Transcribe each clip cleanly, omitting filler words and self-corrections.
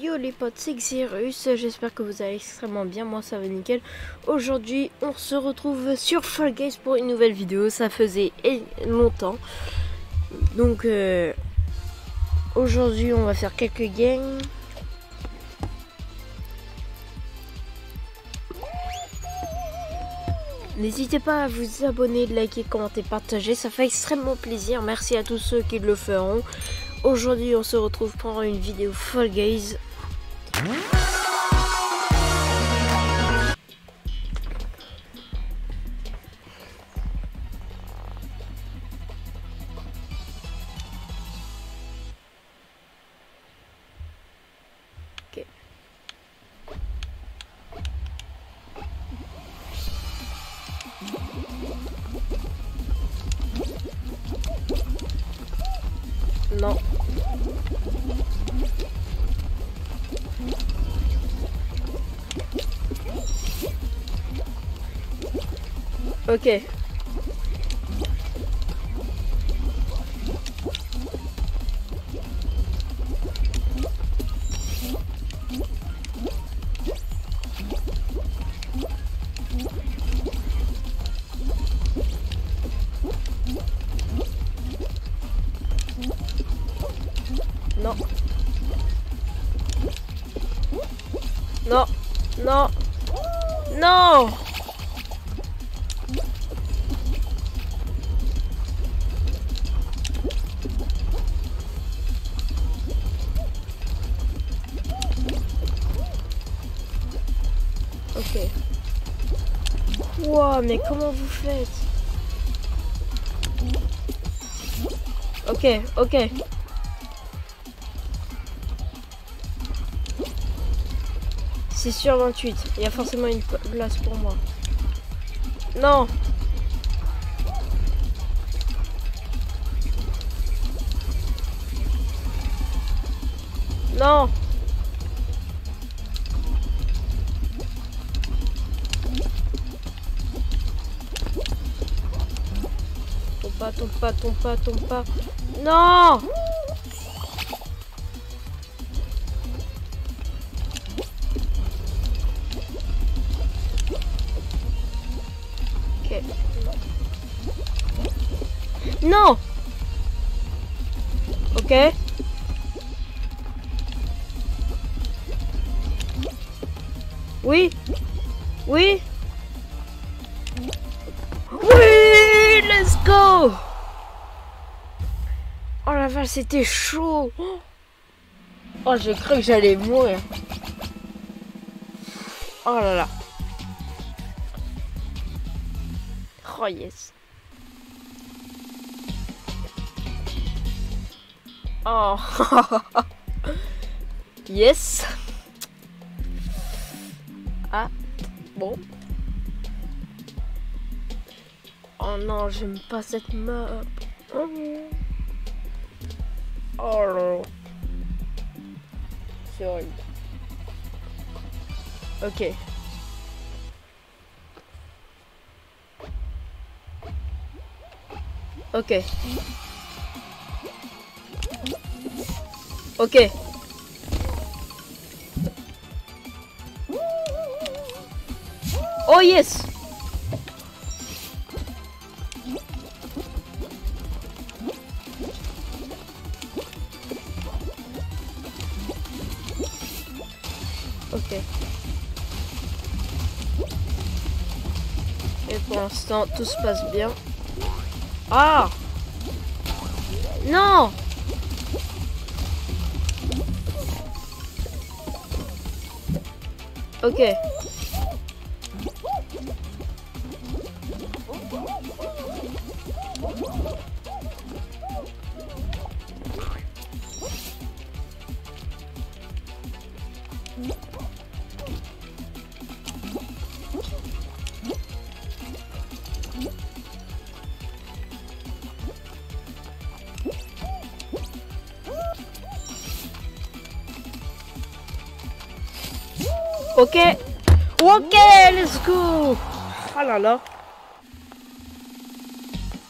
Yo les potes, c'est Xerus, j'espère que vous allez extrêmement bien, moi ça va nickel. Aujourd'hui on se retrouve sur Fall Guys pour une nouvelle vidéo, ça faisait longtemps. Donc aujourd'hui on va faire quelques games. N'hésitez pas à vous abonner, liker, commenter, partager, ça fait extrêmement plaisir. Merci à tous ceux qui le feront. Aujourd'hui on se retrouve pour une vidéo Fall Guys. Ok. Non. Ok. Non. Non. Non. Non. Ok. Wow, mais comment vous faites? Ok, ok. C'est sur 28. Il y a forcément une place pour moi. Non. Non. Tombe pas, tombe pas, tombe pas, tombe pas. Non. Ok. Non. Ok. Oui. Oui. Oui, let's go. Oh la vache, c'était chaud. Oh, j'ai cru que j'allais mourir. Oh là là. Oh yes. Oh. Yes. Ah. Bon. Oh non, j'aime pas cette map. Oh là là. C'est horrible. Ok. Ok. Ok. Oh yes. Ok. Et pour l'instant, tout se passe bien. Ah! Non! Ok. Ok. Ok, let's go. Oh là là.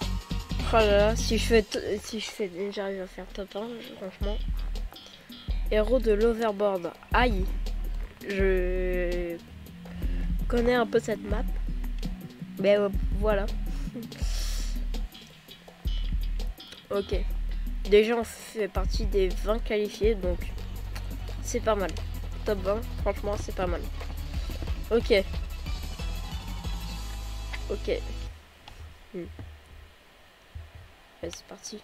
Oh là là, si je fais, j'arrive à faire top 1, franchement. Héros de l'Overboard. Aïe. Je connais un peu cette map. Mais voilà. Ok. Déjà on fait partie des 20 qualifiés, donc c'est pas mal. Top 20, franchement c'est pas mal. Ok. Ok. Allez, c'est parti.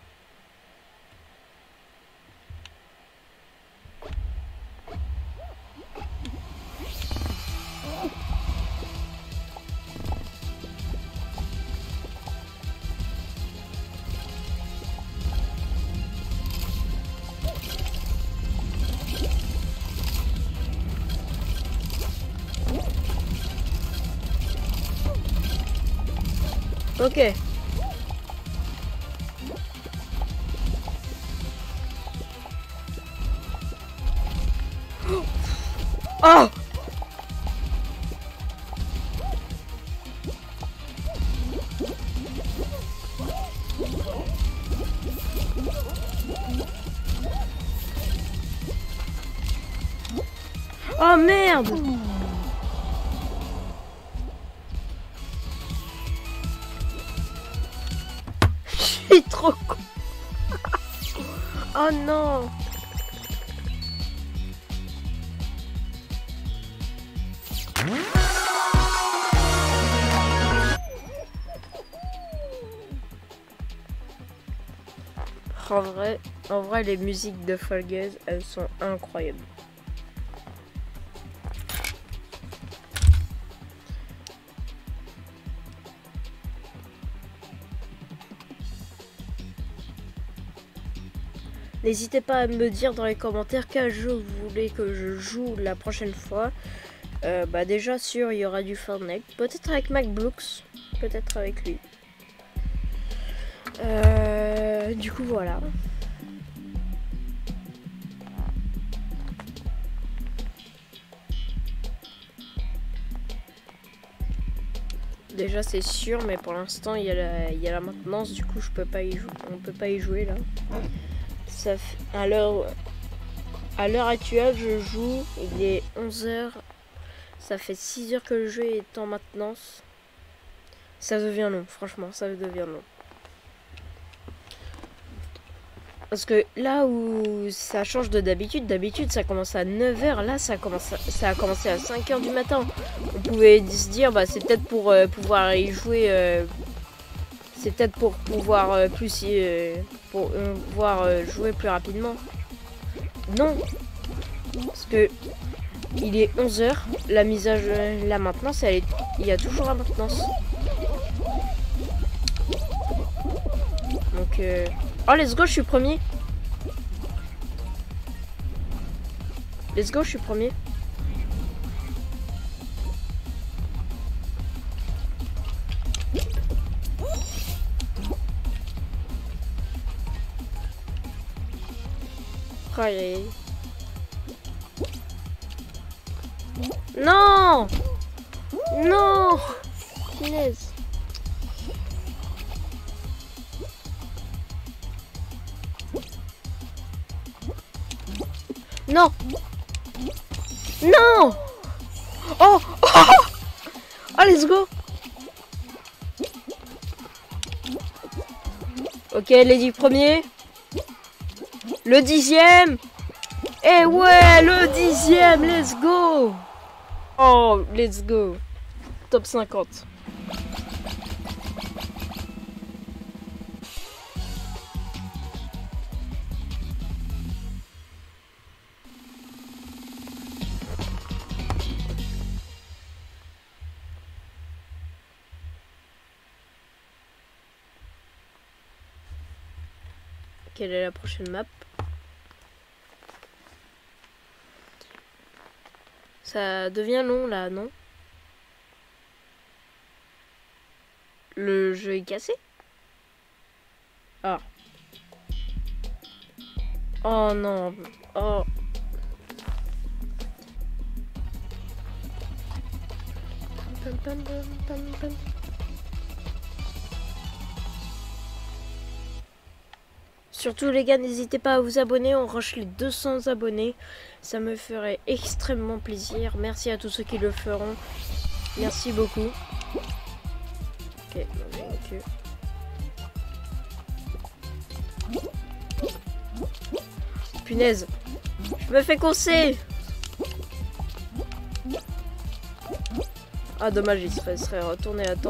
Ok. Oh! Oh merde! Je suis trop con. Oh non! En vrai, les musiques de Fall Guys, elles sont incroyables. N'hésitez pas à me dire dans les commentaires quel jeu vous voulez que je joue la prochaine fois. Bah déjà sûr, il y aura du Fortnite. Peut-être avec MacBlooks. Peut-être avec lui. Du coup, voilà. Déjà c'est sûr, mais pour l'instant il y a la maintenance, du coup je peux pas y jouer. On peut pas y jouer là. Ça fait, à l'heure actuelle je joue, il est 11h. Ça fait 6 heures que le jeu est en maintenance. Ça devient long, franchement, ça devient long. Parce que là où ça change de d'habitude ça commence à 9h, là ça a commencé à 5h du matin. On pouvait se dire bah c'est peut-être pour pouvoir y jouer, c'est peut-être pour pouvoir jouer plus rapidement. Non, parce que il est 11h, la maintenance il y a toujours la maintenance. Donc oh let's go, je suis premier. Let's go, je suis premier. Allez. Non! Non! Punaise. Non! Non! Oh! Oh! Oh, let's go! Ok, les 10 premiers. Le 10e! Eh ouais, le 10e, let's go! Oh, let's go! Top 50. Quelle est la prochaine map? Ça devient long là, non? Le jeu est cassé? Ah. Oh non. Oh. Surtout les gars, n'hésitez pas à vous abonner, on rush les 200 abonnés. Ça me ferait extrêmement plaisir. Merci à tous ceux qui le feront. Merci beaucoup. Ok, ok. Punaise, je me fais coincer. Ah dommage, il serait retourné à temps.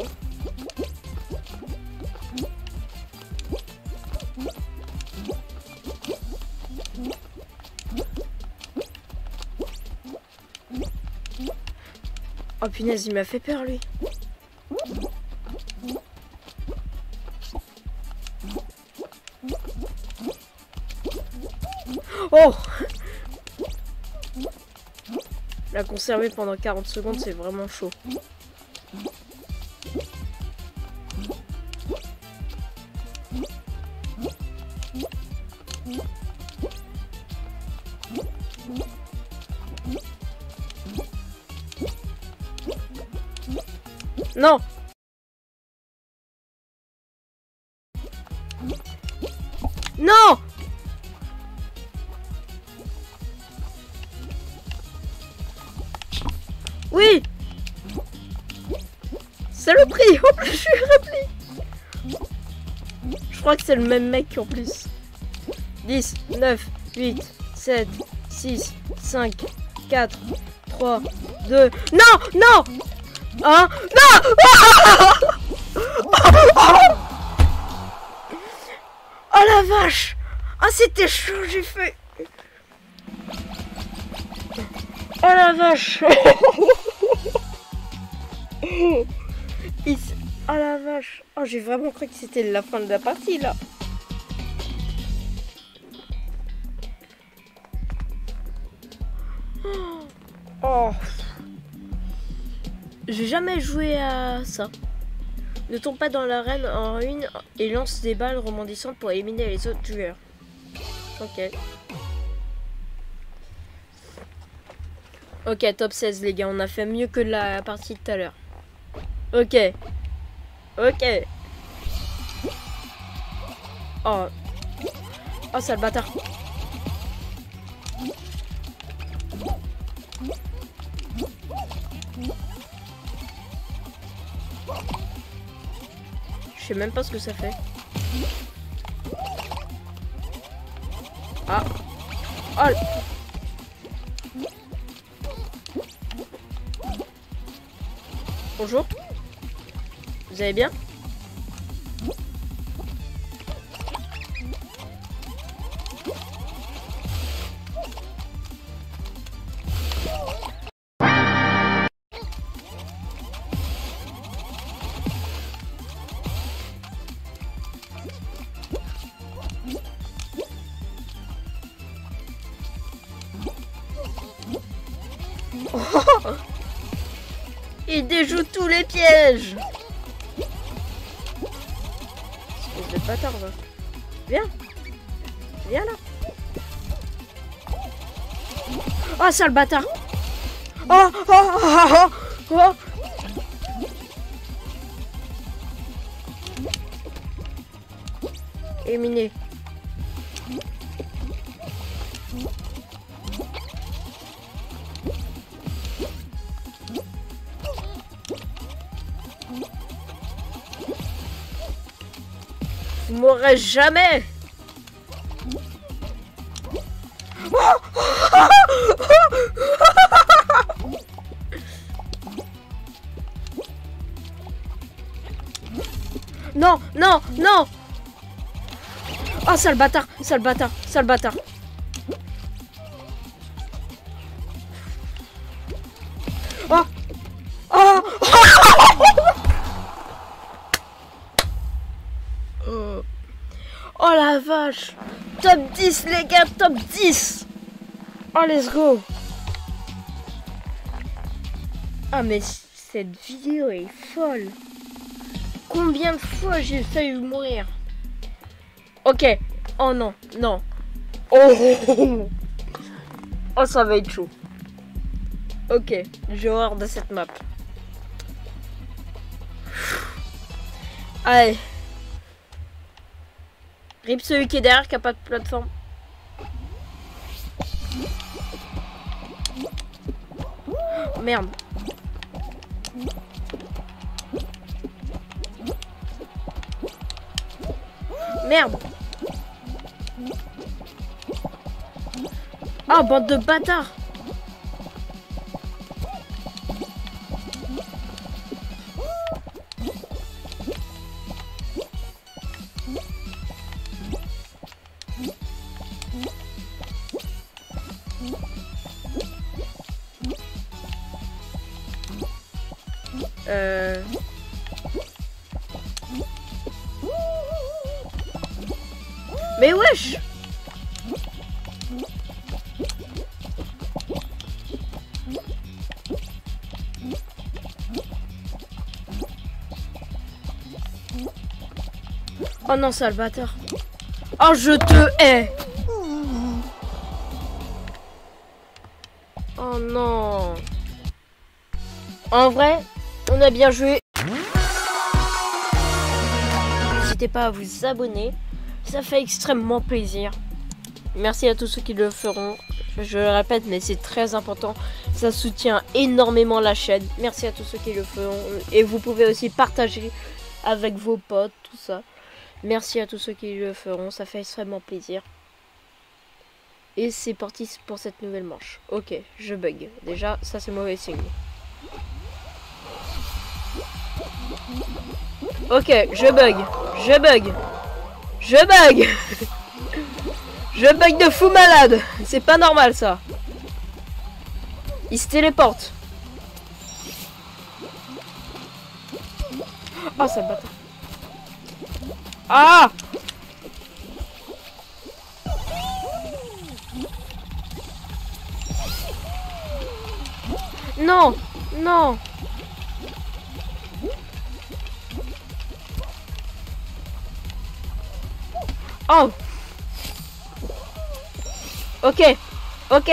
Oh punaise, il m'a fait peur lui. Oh! La conserver pendant 40 secondes, c'est vraiment chaud. Non! Non! Oui! Saloperie! En plus, je suis repli! Je crois que c'est le même mec en plus. 10, 9, 8, 7, 6, 5, 4, 3, 2... Non! Non! 1... Non! Oh la vache! Ah c'était chaud, j'ai fait... Oh la vache! Oh la vache! Oh j'ai vraiment cru que c'était la fin de la partie là. Oh. J'ai jamais joué à ça. Ne tombe pas dans l'arène en ruine et lance des balles rebondissantes pour éliminer les autres joueurs. Ok. Ok, top 16 les gars, on a fait mieux que la partie de tout à l'heure. Ok. Ok. Oh. Oh, sale bâtard. Je sais même pas ce que ça fait. Ah. Oh. Bonjour. Vous allez bien? Oh, il déjoue tous les pièges. Espèce de bâtard, va. Viens. Viens là. Oh, sale bâtard. Oh, oh, oh, oh, oh. Éliminé. Vous mourrez jamais. Non, non, non. Oh, sale bâtard, sale bâtard, sale bâtard. Oh. Oh. Oh la vache. Top 10 les gars, top 10. Oh let's go. Ah mais cette vidéo est folle. Combien de fois j'ai failli mourir? Ok. Oh non, non. Oh, oh ça va être chaud. Ok, j'ai horreur de cette map. Allez. Rip celui qui est derrière qui a pas de plateforme. Oh, merde. Merde. Ah, bande de bâtards. Mais wesh! Oh non, sale bâtard. Oh, je te hais! Oh non! En vrai, on a bien joué. N'hésitez pas à vous abonner. Ça fait extrêmement plaisir. Merci à tous ceux qui le feront. Je le répète, mais c'est très important. Ça soutient énormément la chaîne. Merci à tous ceux qui le feront. Et vous pouvez aussi partager avec vos potes, tout ça. Merci à tous ceux qui le feront. Ça fait extrêmement plaisir. Et c'est parti pour cette nouvelle manche. Ok, je bug. Déjà, ça c'est mauvais signe. Ok, je bug. Je bug. Je bug. Je bug de fou malade. C'est pas normal ça. Il se téléporte. Oh, ça le bâtard. Ah! Non! Non! Oh! Ok! Ok!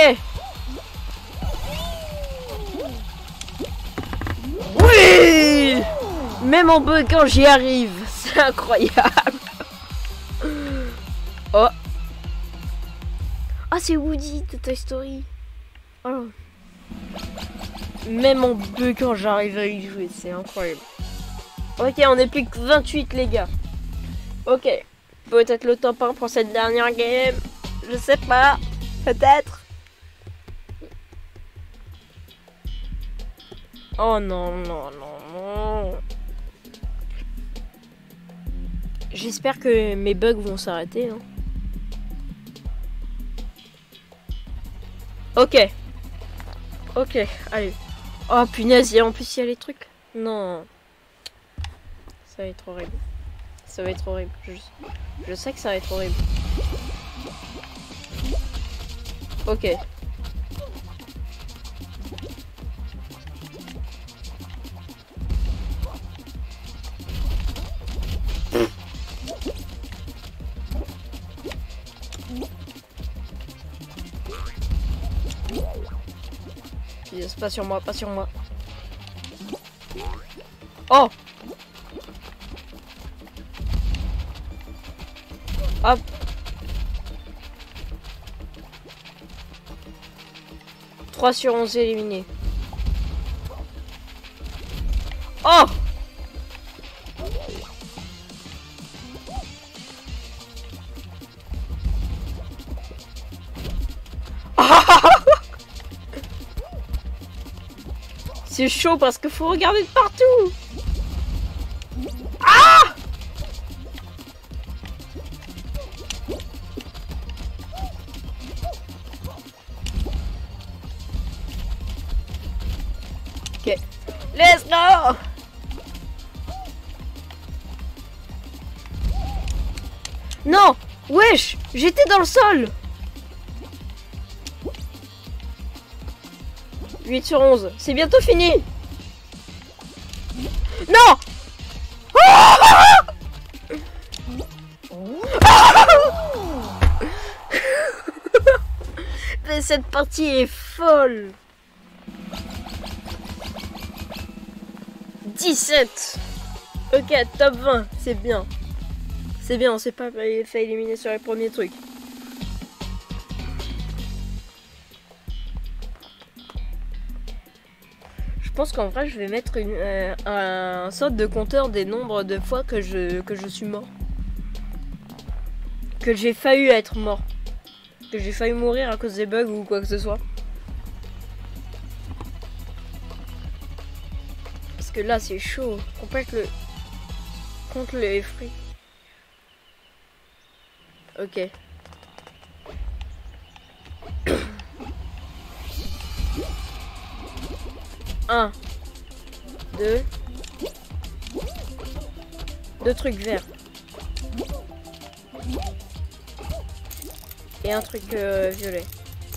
Oui! Même en bug quand j'y arrive! C'est incroyable! Oh! Ah, c'est Woody de Toy Story! Oh! Même en bug quand j'arrive à y jouer, c'est incroyable! Ok, on est plus que 28 les gars! Ok! Peut-être le top 1 pour cette dernière game. Je sais pas. Peut-être. Oh non, non, non, non. J'espère que mes bugs vont s'arrêter. Hein. Ok. Ok, allez. Oh punaise, en plus il y a les trucs. Non. Ça va être horrible. Ça va être horrible. Je sais que ça va être horrible. Ok. C'est pas sur moi, pas sur moi. Oh! Hop. « 3 sur 11 éliminés. Oh! C'est chaud parce qu'il faut regarder de partout. Ah! Ok. Let's go! Non! Wesh! J'étais dans le sol! 8 sur 11. C'est bientôt fini! Non! Mais cette partie est folle! 17! Ok, top 20, c'est bien. C'est bien, on s'est pas fait éliminer sur les premiers trucs. Je pense qu'en vrai, je vais mettre un sorte de compteur des nombres de fois que je suis mort. Que j'ai failli être mort. Que j'ai failli mourir à cause des bugs ou quoi que ce soit. Parce que là, c'est chaud. Contre le fruits. Ok. Un. Deux trucs verts. Et un truc violet.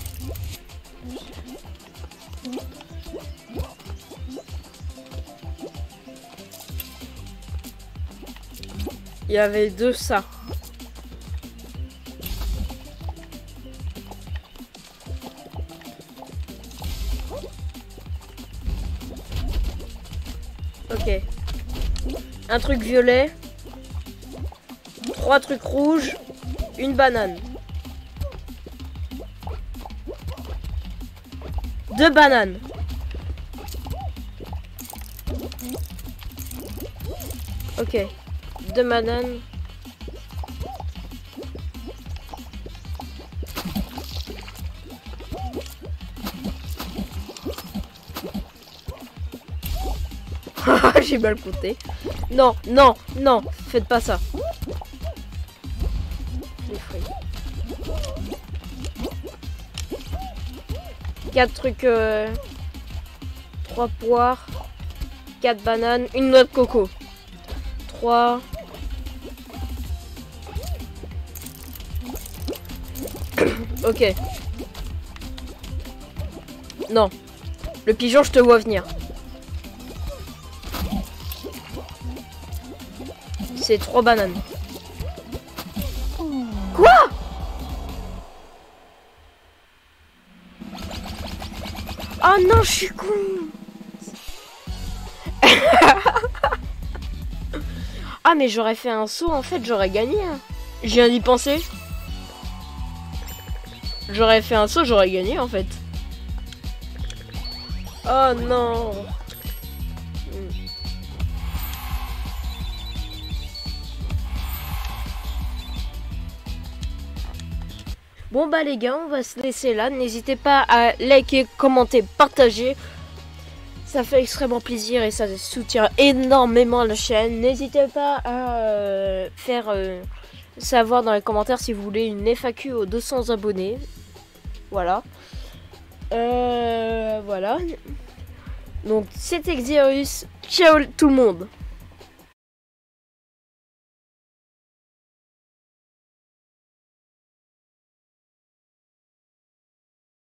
Il y avait deux ça. Ok. Un truc violet. 3 trucs rouges. Une banane. 2 bananes. Ok. 2 bananes. J'ai mal compté. Non, non, non, faites pas ça. Les fruits. 4 trucs. 3 poires. 4 bananes. Une noix de coco. 3. Ok. Non. Le pigeon, je te vois venir. C'est 3 bananes. Quoi? Oh non, je suis con. Ah mais j'aurais fait un saut, en fait, j'aurais gagné. Je viens d'y penser. J'aurais fait un saut, j'aurais gagné, en fait. Oh non. Bon bah les gars, on va se laisser là. N'hésitez pas à liker, commenter, partager. Ça fait extrêmement plaisir et ça soutient énormément la chaîne. N'hésitez pas à faire savoir dans les commentaires si vous voulez une FAQ aux 200 abonnés. Voilà. Voilà. Donc c'était Xerus. Ciao tout le monde.